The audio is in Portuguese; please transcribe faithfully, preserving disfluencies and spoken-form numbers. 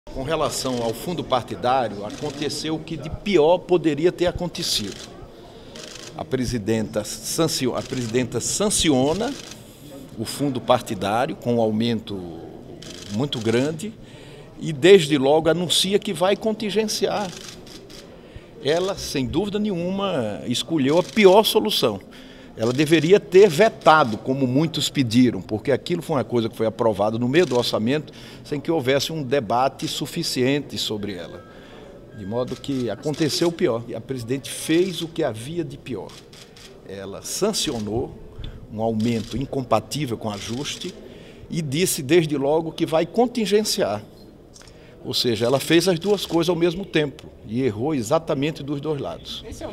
Com relação ao fundo partidário, aconteceu o que de pior poderia ter acontecido. A presidenta sanciona, a presidenta sanciona o fundo partidário com um aumento muito grande e desde logo anuncia que vai contingenciar. Ela, sem dúvida nenhuma, escolheu a pior solução. Ela deveria ter vetado, como muitos pediram, porque aquilo foi uma coisa que foi aprovada no meio do orçamento sem que houvesse um debate suficiente sobre ela. De modo que aconteceu o pior. E a presidente fez o que havia de pior. Ela sancionou um aumento incompatível com ajuste e disse desde logo que vai contingenciar. Ou seja, ela fez as duas coisas ao mesmo tempo e errou exatamente dos dois lados.